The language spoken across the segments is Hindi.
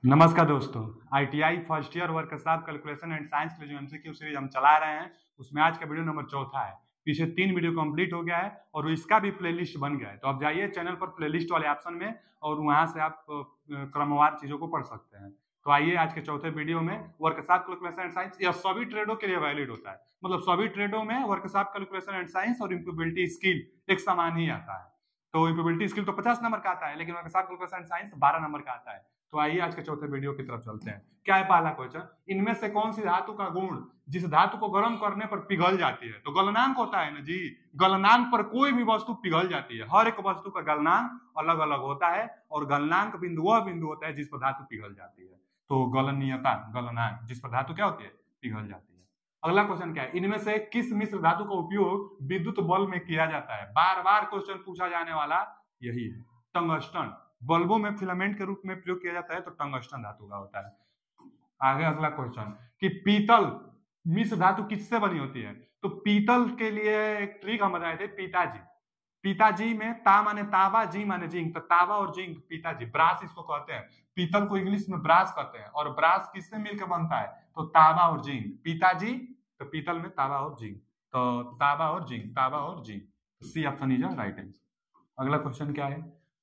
नमस्कार दोस्तों। ITI first year workshop calculation and science के जो एमसीक्यू सीरीज हम चला रहे हैं उसमें आज का वीडियो नंबर चौथा है। पीछे 3 वीडियो कंप्लीट हो गया है और इसका भी प्लेलिस्ट बन गया है, तो आप जाइए चैनल पर प्लेलिस्ट वाले ऑप्शन में और वहां से आप क्रमवार चीजों को पढ़ सकते हैं। तो आइए आज के चौथे वीडियो में वर्कशॉप कैलकुलेशन एंड साइंस यह सभी ट्रेडों के लिए वैलिड होता है, मतलब सभी ट्रेडों में वर्कशॉप कैलकुलेशन एंड साइंस और इंप्रूवेबिलिटी स्किल एक समान ही आता है। तो इंप्रूवेबिलिटी स्किल तो 50 नंबर का आता है, लेकिन workshop calculation and science 12 number का आता है। तो आइए आज के चौथे वीडियो की तरफ चलते हैं। क्या है पहला क्वेश्चन, इनमें से कौन सी धातु का गुण जिस धातु को गर्म करने पर पिघल जाती है? तो गलनांक होता है ना जी, गलनांक पर कोई भी वस्तु पिघल जाती है। हर एक वस्तु का गलनांक अलग अलग होता है और गलनांक बिंदु वह बिंदु होता है जिस पर धातु पिघल जाती है। तो गलनीयता गलनांक जिस पर धातु क्या होती है, पिघल जाती है। अगला क्वेश्चन क्या है, इनमें से किस मिश्र धातु का उपयोग विद्युत बल्ब में किया जाता है? बार बार क्वेश्चन पूछा जाने वाला यही है, टंगस्टन। बल्बों में फिलामेंट के रूप में प्रयोग किया जाता है तो टंगस्टन धातु का होता है। आगे अगला क्वेश्चन कि पीतल मिश्र धातु किससे बनी होती है? तो पीतल के लिए एक ट्रिक हम बताए थे, पिताजी। पिताजी में ता माने ताबा, जी माने जिंक, तो ताबा और जिंक पिताजी, ब्रास इसको कहते हैं। पीतल को इंग्लिश में ब्रास कहते हैं और ब्रास किससे मिलकर बनता है? तो ताबा और जिंक, पिताजी। तो पीतल में ताबा और जिंक, तो ताबा और जिंक, ताबा और जिंक। C option is right answer. अगला क्वेश्चन क्या है,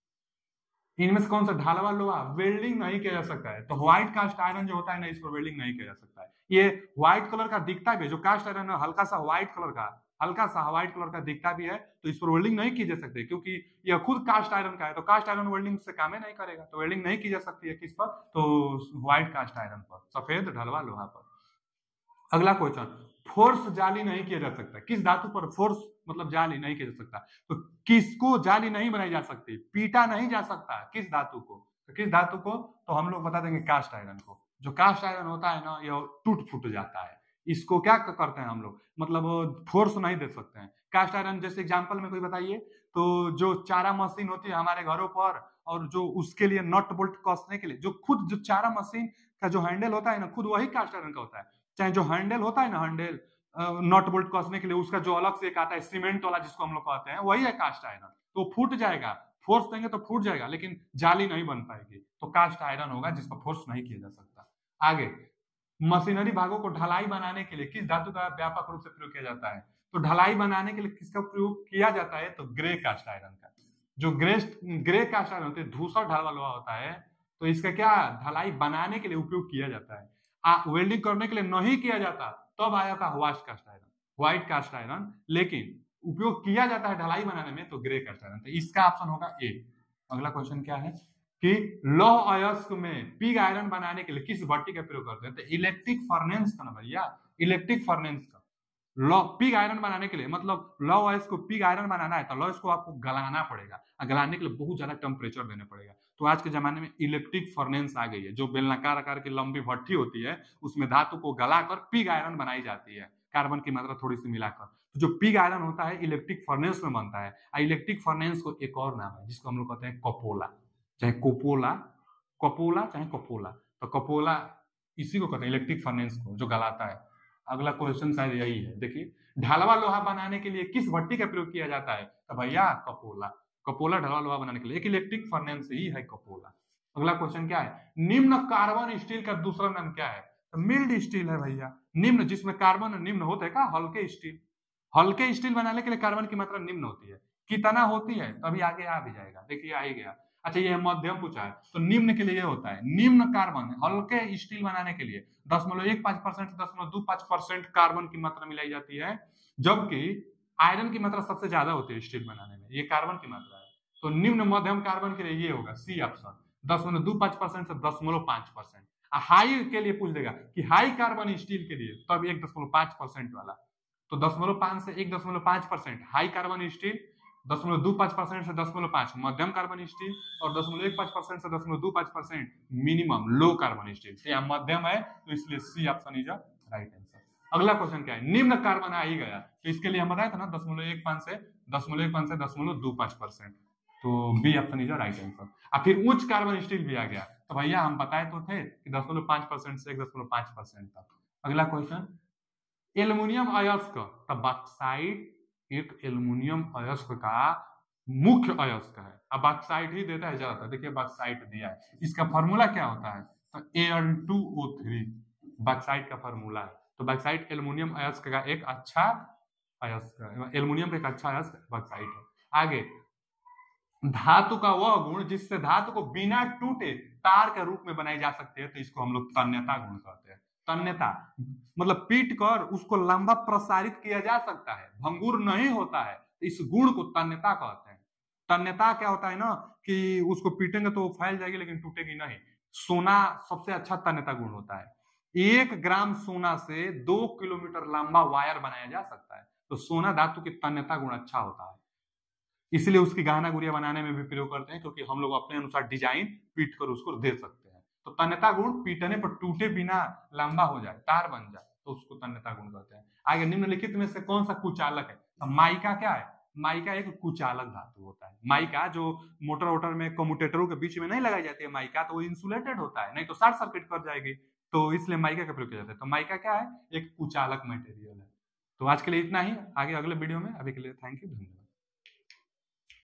इनमें से कौन सा ढालवा लोहा वेल्डिंग नहीं किया जा सकता है? तो व्हाइट कास्ट आयरन जो होता है ना, इस पर वेल्डिंग नहीं किया जा सकता है। ये व्हाइट कलर का दिखता भी है, जो कास्ट आयरन है हल्का सा व्हाइट कलर का, हल्का सा व्हाइट कलर का दिखता भी है, तो इस पर वेल्डिंग नहीं की जा सकती क्योंकि यह खुद कास्ट आयरन का है। तो कास्ट आयरन वेल्डिंग से काम ही नहीं करेगा, तो वेल्डिंग नहीं की जा सकती है किस पर? तो व्हाइट कास्ट आयरन पर, सफेद ढलवा लोहा पर। अगला क्वेश्चन, फोर्स जाली नहीं किया जा सकता, किस धातु पर फोर्स मतलब जाली नहीं किया जा सकता? तो किसको जाली नहीं बनाई जा सकती, पीटा नहीं जा सकता, किस धातु को? तो किस धातु को? तो हम लोग बता देंगे कास्ट आयरन को। जो कास्ट आयरन होता है ना, यह टूट फूट जाता है, इसको क्या करते हैं हम लोग, मतलब फोर्स नहीं दे सकते हैं। कास्ट आयरन जैसे एग्जांपल में कोई बताइए, तो जो चारा मशीन होती है हमारे घरों पर, और जो उसके लिए नट बोल्ट कसने के लिए जो खुद जो चारा मशीन का जो हैंडल होता है ना, खुद वही कास्ट आयरन का होता है। चाहे जो हैंडल होता है ना, हैंडल नट बोल्ट कसने के लिए उसका जो अलग से एक आता है सीमेंट वाला जिसको हम लोग कहते हैं, वही है कास्ट आयरन। तो फूट जाएगा, फोर्स देंगे तो फूट जाएगा, लेकिन जाली नहीं बन पाएगी। तो कास्ट आयरन होगा जिस पर फोर्स नहीं किया जा सकता। आगे, मशीनरी भागों को ढलाई बनाने के लिए किस धातु का व्यापक रूप से प्रयोग किया जाता है? तो ढलाई बनाने के लिए किसका प्रयोग किया जाता है? तो ग्रे कास्ट आयरन का। जो ग्रे कास्ट आयरन होते हैं, धूसर ढलवा लोहा होता है, तो इसका क्या ढलाई बनाने के लिए उपयोग किया जाता है। वेल्डिंग करने के लिए नहीं किया जाता, तब आया था white cast iron, white cast iron, लेकिन उपयोग किया जाता है ढलाई बनाने में तो ग्रे कास्ट आयरन। तो इसका ऑप्शन होगा ए। अगला क्वेश्चन क्या है कि लौह अयस्क में पिग आयरन बनाने के लिए किस भट्टी का प्रयोग करते हैं? तो इलेक्ट्रिक फर्नेस का ना भैया, इलेक्ट्रिक फर्नेस का। लौ पिग आयरन बनाने के लिए मतलब लौ अयस्क को पिग आयरन बनाना है तो लौ को आपको गलाना पड़ेगा, और गलाने के लिए बहुत ज्यादा टेम्परेचर देना पड़ेगा। तो आज के जमाने में इलेक्ट्रिक फर्नेस आ गई है, जो बेलनाकार आकार की लंबी भट्टी होती है, उसमें धातु को गलाकर पिग आयरन बनाई जाती है, कार्बन की मात्रा थोड़ी सी मिलाकर। तो जो पिग आयरन होता है इलेक्ट्रिक फर्नेस में बनता है। इलेक्ट्रिक फर्नेस को एक और नाम है जिसको हम लोग कहते हैं कपोला, चाहे कोपोला, कपोला चाहे कपोला। तो कपोला इसी को कहते हैं, इलेक्ट्रिक फर्नेस को जो गलाता है। अगला क्वेश्चन शायद यही है, देखिए, ढालवा लोहा बनाने के लिए किस भट्टी का प्रयोग किया जाता है? तो भैया कपोला, कपोला ढालवा लोहा बनाने के लिए एक इलेक्ट्रिक फर्नेस ही है कपोला। अगला क्वेश्चन क्या है, निम्न कार्बन स्टील का दूसरा नाम क्या है? तो मिल्ड स्टील है भैया। निम्न जिसमें कार्बन निम्न होता है, का हल्के स्टील। हल्के स्टील बनाने के लिए कार्बन की मात्रा निम्न होती है, कितना होती है? तो अभी आगे आ भी जाएगा, देखिए आ ही गया। अच्छा, ये मध्यम पूछा है, तो निम्न के लिए ये होता है, निम्न कार्बन हल्के स्टील बनाने के लिए 0.15% से 0.25% कार्बन की मात्रा मिलाई जाती है, जबकि आयरन की मात्रा सबसे ज्यादा होती है स्टील बनाने में, ये कार्बन की मात्रा है। तो निम्न मध्यम कार्बन के लिए ये होगा सी ऑप्शन, 0.25% से 0.5%। हाई के लिए पूछ देगा कि हाई कार्बन स्टील के लिए, तब 1.5% वाला। तो 0.5 से 1.5% हाई कार्बन स्टील, 0.25% से 0.5 मध्यम कार्बन स्टील, और 0.15% से 0.25% मिनिमम लो कार्बन स्टील। तो यहाँ मध्यम है, तो इसलिए C option is right answer. अगला क्वेश्चन क्या है, निम्न कार्बन आ ही गया, तो इसके लिए हम बताया था ना 0.15 से 0.25%, तो B option is right answer. और फिर उच्च कार्बन स्टील भी आ गया, तो भैया हम बताए तो थे कि 0.5% से 1.5% तक। अगला क्वेश्चन, एल्युमिनियम अयस्क, तो बॉक्साइट एक एल्युमिनियम अयस्क का मुख्य अयस्क है। अब बॉक्साइट ही देता है ज्यादातर, देखिए बॉक्साइट दिया है, इसका फॉर्मूला क्या होता है? तो Al2O3 बॉक्साइट का फार्मूला है। तो बॉक्साइट एल्युमिनियम अयस्क का एक अच्छा अयस्क है, एल्युमिनियम का एक अच्छा अयस्क बॉक्साइट है। आगे, धातु का वह गुण जिससे धातु को बिना टूटे तार के रूप में बनाई जा सकती है, तो इसको हम लोग तन्यता गुण कहते हैं। तन्यता मतलब पीट कर उसको लंबा प्रसारित किया जा सकता है, भंगुर नहीं होता है, इस गुण को तन्यता कहते हैं। तन्यता क्या होता है ना कि उसको पीटेंगे तो फैल जाएगी लेकिन टूटेगी नहीं। सोना सबसे अच्छा तन्यता गुण होता है। 1 ग्राम सोना से 2 किलोमीटर लंबा वायर बनाया जा सकता है। तो सोना धातु की तन्यता गुण अच्छा होता है, इसलिए उसकी गहना गुड़िया बनाने में भी प्रयोग करते हैं, क्योंकि हम लोग अपने अनुसार डिजाइन पीट कर उसको दे सकते हैं। तो तन्यता गुण पीटने पर टूटे बिना लंबा हो जाए, तार बन जाए, तो उसको तन्यता गुण कहते हैं। आगे, निम्नलिखित में से कौन सा कुचालक है? तो माइका क्या है? माइका एक कुचालक धातु होता है। माइका जो मोटर वोटर में कम्यूटेटरों के बीच में नहीं लगाई जाती है माइका, तो वो इंसुलेटेड होता है, नहीं तो शॉर्ट सर्किट कर जाएगी, तो इसलिए माइका का प्रयोग किया जाता है। तो माइका क्या है? एक कुचालक मटेरियल है। तो आज के लिए इतना ही, आगे अगले वीडियो में, अभी के लिए थैंक यू, धन्यवाद।